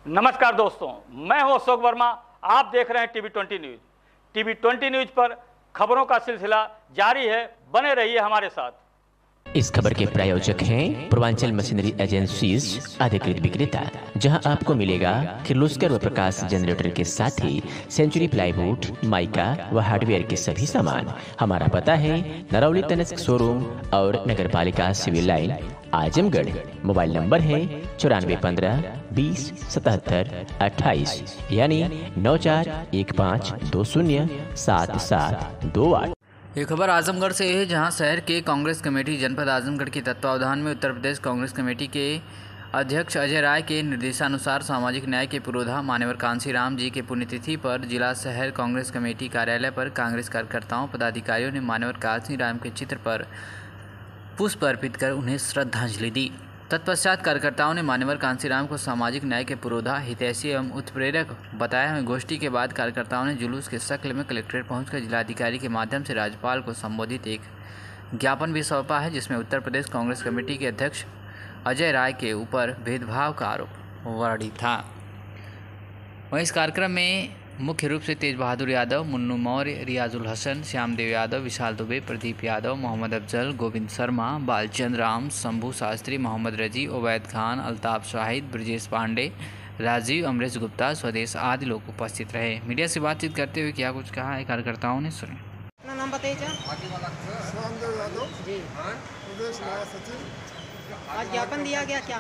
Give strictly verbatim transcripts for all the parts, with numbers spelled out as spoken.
नमस्कार दोस्तों, मैं हूं अशोक वर्मा। आप देख रहे हैं TV twenty news. TV twenty news पर खबरों का सिलसिला जारी है। बने रहिए हमारे साथ। इस खबर के प्रायोजक हैं पूर्वांचल मशीनरी एजेंसीज अधिकृत विक्रेता, जहां आपको मिलेगा किर्लोस्कर व प्रकाश जनरेटर के साथ ही सेंचुरी प्लाईवुड, माइका व हार्डवेयर के सभी सामान। हमारा पता है नरौली तनिष्क शोरूम और नगर पालिका civil line, Azamgarh. Mobile number है चौरानवे पंद्रह बीस सतहत्तर अट्ठाईस, यानी नौ चार एक पाँच दो शून्य सात सात दो आठ। ये खबर आजमगढ़ से है, जहां शहर के कांग्रेस कमेटी जनपद आजमगढ़ के तत्वावधान में उत्तर प्रदेश कांग्रेस कमेटी के अध्यक्ष अजय राय के निर्देशानुसार सामाजिक न्याय के पुरोधा मान्यवर कांशीराम जी के पुण्यतिथि पर जिला शहर कांग्रेस कमेटी कार्यालय पर कांग्रेस कार्यकर्ताओं पदाधिकारियों ने मान्यवर कांशीराम के चित्र पर पुष्प अर्पित कर उन्हें श्रद्धांजलि दी। तत्पश्चात कार्यकर्ताओं ने मान्यवर कांशीराम को सामाजिक न्याय के पुरोधा, हितैषी एवं उत्प्रेरक बताया है। गोष्ठी के बाद कार्यकर्ताओं ने जुलूस के शक्ल में कलेक्ट्रेट पहुंचकर जिलाधिकारी के माध्यम से राज्यपाल को संबोधित एक ज्ञापन भी सौंपा है, जिसमें उत्तर प्रदेश कांग्रेस कमेटी के अध्यक्ष अजय राय के ऊपर भेदभाव का आरोप वर्णित था। वहीं इस कार्यक्रम में मुख्य रूप से तेज बहादुर यादव, मुन्नू मौर्य, रियाजुल हसन, श्यामदेव यादव, विशाल दुबे, प्रदीप यादव, मोहम्मद अफजल, गोविंद शर्मा, बालचंद राम, शंभू शास्त्री, मोहम्मद रजी, ओवैद खान, अल्ताफ शाहिद, ब्रजेश पांडे, राजीव, अमरेश गुप्ता, स्वदेश आदि लोग उपस्थित रहे। मीडिया से बातचीत करते हुए क्या कुछ कहा है कार्यकर्ताओं ने, सुने। अपना नाम बताइए। श्यामदेव यादव जी, प्रदेश महासचिव। आज ज्ञापन दिया गया क्या?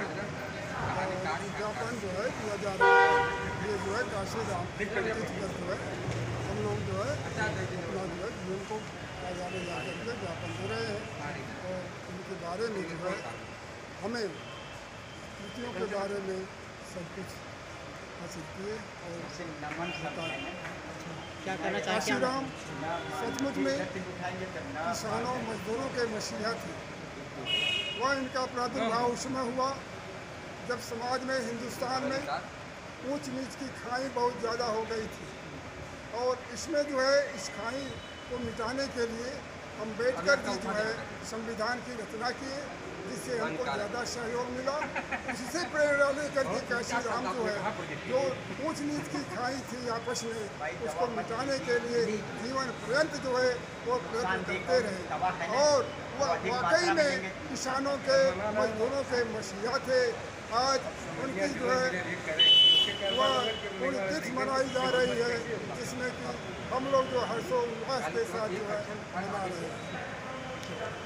ज्ञापन जो है दिया जा रहा है, ये जो है कांशीराम करते हुए हम लोग जो है अपना जो है उनको कार्यालय जा करके ज्ञापन दे रहे हैं और उनके बारे में जो है हमें कृतियों के बारे में सब कुछ हासिल किए और क्या करना चाहिए? कांशीराम सचमुच में किसानों मजदूरों के मसीहा थे। वह इनका प्रादुर्भाव उस समय हुआ जब समाज में, हिंदुस्तान में ऊंच नीच की खाई बहुत ज़्यादा हो गई थी और इसमें जो है इस खाई को मिटाने के लिए अम्बेडकर जी जो है संविधान की रचना किए, जिससे हमको ज़्यादा सहयोग मिला। इससे प्रेरणा लेकर के कांशीराम जो है जो ऊंच नीच की खाई थी आपस में, उसको मिटाने के लिए जीवन पर्यंत जो है वो प्रयत्न करते रहे और वह वाकई में किसानों के, मजदूरों के मसीहा थे। आज उनकी जो है वह पुण्यतिथि मनाई जा रही है, जिसमें कि हम लोग जो हर्षोल्लास के साथ जो है मना रहे हैं।